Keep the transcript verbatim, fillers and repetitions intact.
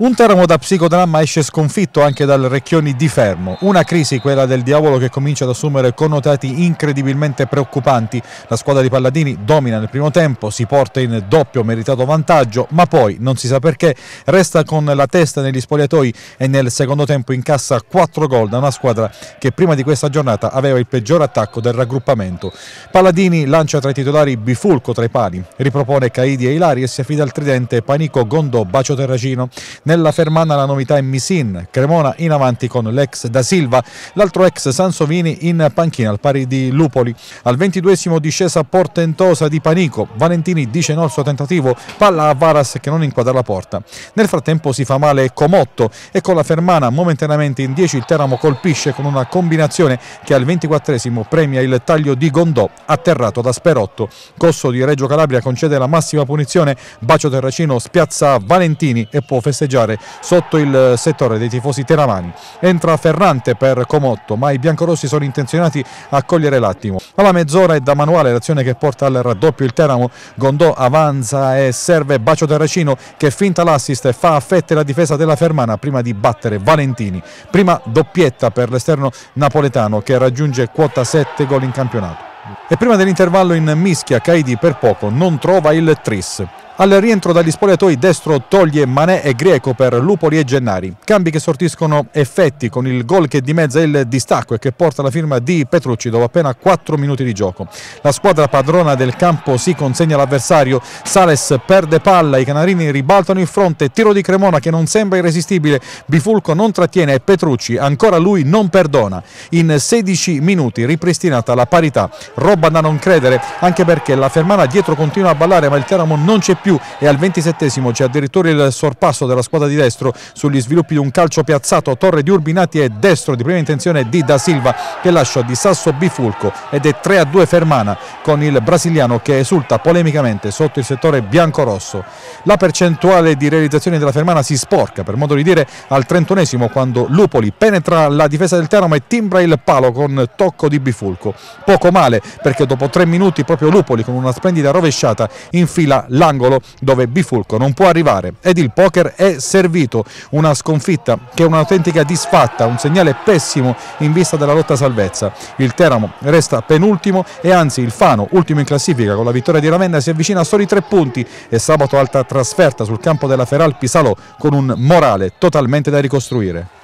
Un Teramo da psicodramma esce sconfitto anche dal Recchioni di Fermo. Una crisi, quella del diavolo, che comincia ad assumere connotati incredibilmente preoccupanti. La squadra di Palladini domina nel primo tempo, si porta in doppio meritato vantaggio, ma poi, non si sa perché, resta con la testa negli spogliatoi e nel secondo tempo incassa quattro gol da una squadra che prima di questa giornata aveva il peggior attacco del raggruppamento. Palladini lancia tra i titolari Bifulco tra i pali, ripropone Caidi e Ilari e si affida al tridente Panico, Gondò, Bacio Terracino. Nella Fermana la novità è Misin, Cremona in avanti con l'ex Da Silva, l'altro ex Sansovini in panchina al pari di Lupoli. Al ventiduesimo discesa portentosa di Panico, Valentini dice no al suo tentativo, palla a Varas che non inquadra la porta. Nel frattempo si fa male Comotto e con la Fermana momentaneamente in dieci il Teramo colpisce con una combinazione che al ventiquattresimo premia il taglio di Gondò atterrato da Sperotto. Cosso di Reggio Calabria concede la massima punizione, Bacio Terracino spiazza Valentini e può festeggiare sotto il settore dei tifosi teramani. Entra Ferrante per Comotto, ma i biancorossi sono intenzionati a cogliere l'attimo. Alla mezz'ora è da manuale l'azione che porta al raddoppio il Teramo. Gondò avanza e serve Bacio Terracino che finta l'assist e fa a fette la difesa della Fermana prima di battere Valentini. Prima doppietta per l'esterno napoletano che raggiunge quota sette gol in campionato. E prima dell'intervallo in mischia Caidi per poco non trova il tris. Al rientro dagli spogliatoi destro toglie Manè e Grieco per Lupoli e Gennari. Cambi che sortiscono effetti con il gol che dimezza il distacco e che porta la firma di Petrucci dopo appena quattro minuti di gioco. La squadra padrona del campo si consegna all'avversario, Sales perde palla, i canarini ribaltano il fronte, tiro di Cremona che non sembra irresistibile, Bifulco non trattiene e Petrucci ancora lui non perdona. In sedici minuti ripristinata la parità, roba da non credere anche perché la Fermana dietro continua a ballare ma il Teramo non c'è più e al ventisettesimo c'è addirittura il sorpasso della squadra di destro sugli sviluppi di un calcio piazzato, torre di Urbinati e destro di prima intenzione di Da Silva che lascia di sasso Bifulco ed è tre a due Fermana con il brasiliano che esulta polemicamente sotto il settore biancorosso. La percentuale di realizzazioni della Fermana si sporca per modo di dire al trentunesimo quando Lupoli penetra la difesa del Teramo e timbra il palo con tocco di Bifulco. Poco male perché dopo tre minuti proprio Lupoli con una splendida rovesciata infila l'angolo dove Bifulco non può arrivare ed il poker è servito. Una sconfitta che è un'autentica disfatta, un segnale pessimo in vista della lotta salvezza. Il Teramo resta penultimo e anzi il Fano, ultimo in classifica con la vittoria di Ravenna, si avvicina a soli tre punti e sabato alta trasferta sul campo della Feralpi Salò con un morale totalmente da ricostruire.